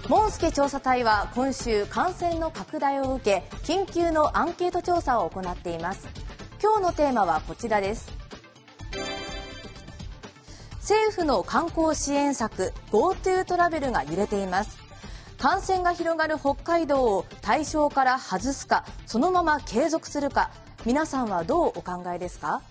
モンスケ調査隊は今週感染の拡大を受け緊急のアンケート調査を行っています。今日のテーマはこちらです。政府の観光支援策 GoTo トラベルが揺れています。感染が広がる北海道を対象から外すかそのまま継続するか、皆さんはどうお考えですか？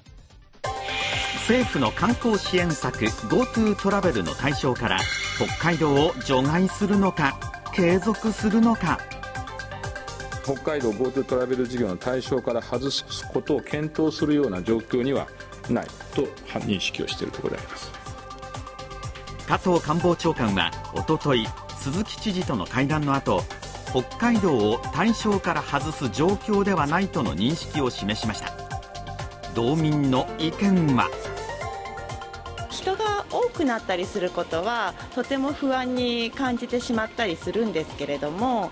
政府の観光支援策 GoTo トラベルの対象から北海道を除外するのか継続するのか。 北海道 GoTo トラベル事業の対象から外すことを検討するような状況にはないと認識をしているところであります。 加藤官房長官はおととい鈴木知事との会談の後、北海道を対象から外す状況ではないとの認識を示しました。道民の意見は。 人が多くなったりすることはとても不安に感じてしまったりするんですけれども、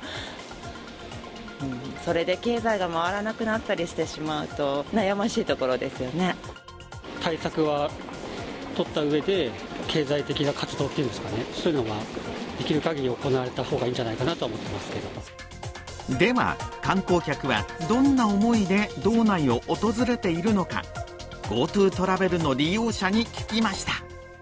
それで経済が回らなくなったりしてしまうと悩ましいところですよね。 対策は取った上で経済的な活動っていうんですかね、そういうのができる限り行われた方がいいんじゃないかなと思ってますけど。 では観光客はどんな思いで道内を訪れているのか、 GoTo トラベルの利用者に聞きました。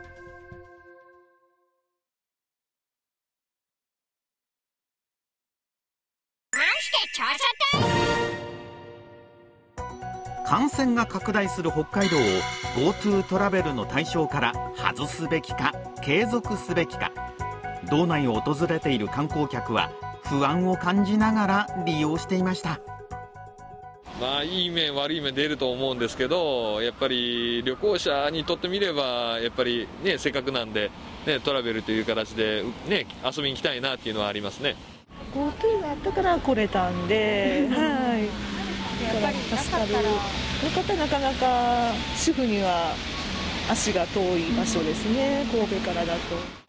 感染が拡大する北海道を GoTo トラベルの対象から外すべきか継続すべきか、道内を訪れている観光客は不安を感じながら利用していました。 いい面悪い面出ると思うんですけど、やっぱり旅行者にとってみればやっぱりね、せっかくなんで、ね、トラベルという形で、ね、遊びに行きたいなっていうのはありますね。 GoTo があったから来れたんで、はい、やっぱり助かる。この方なかなか主婦には足が遠い場所ですね、神戸からだと。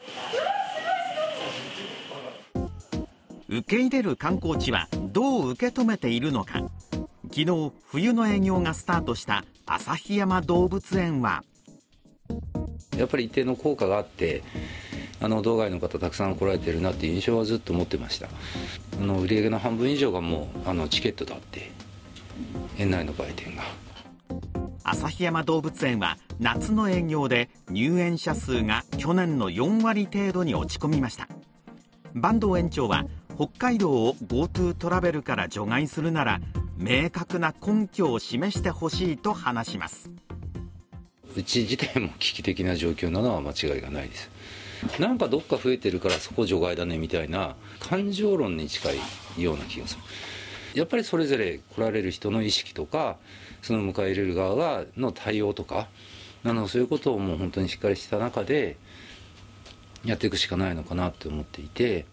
受け入れる観光地はどう受け止めているのか。昨日冬の営業がスタートした旭山動物園は、 やっぱり一定の効果があって道外の方たくさん来られてるなっていう印象はずっと持ってました。売り上げの半分以上がもうチケットだって、園内の売店が。 旭山動物園は夏の営業で入園者数が去年の4割程度に落ち込みました。坂東園長は北海道を GoTo トラベルから除外するなら明確な根拠を示してほしいと話します。 うち自体も危機的な状況なのは間違いがないです。なんかどっか増えてるからそこ除外だねみたいな感情論に近いような気がする。やっぱりそれぞれ来られる人の意識とか、その迎え入れる側の対応とかそういうことをもう本当にしっかりした中でやっていくしかないのかなって思っていて、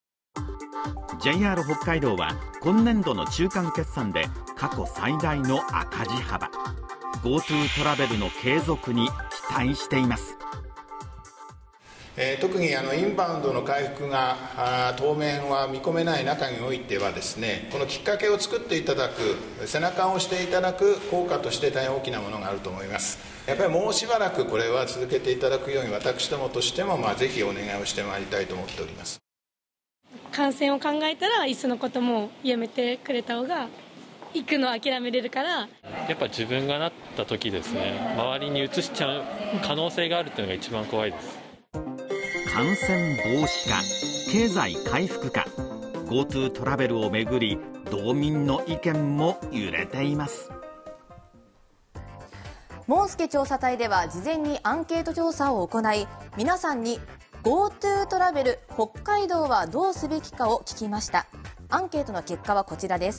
JR 北海道は今年度の中間決算で過去最大の赤字幅。 GoTo トラベルの継続に期待しています。 特にインバウンドの回復が当面は見込めない中においてはですね、このきっかけを作っていただく、背中を押していただく効果として大変大きなものがあると思います。やっぱりもうしばらくこれは続けていただくように私どもとしてもぜひお願いをしてまいりたいと思っております。 感染を考えたらいっそのこともやめてくれた方が行くのを諦めれるから。 やっぱ自分がなった時ですね、周りに移しちゃう可能性があるっていうのが一番怖いです。 感染防止か経済回復か、 GoTo トラベルをめぐり道民の意見も揺れています。 モンスケ調査隊では事前にアンケート調査を行い、皆さんに GoTo トラベル北海道はどうすべきかを聞きました。アンケートの結果はこちらです。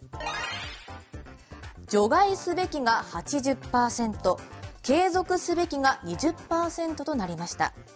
除外すべきが 80%、継続すべきが 20% となりました。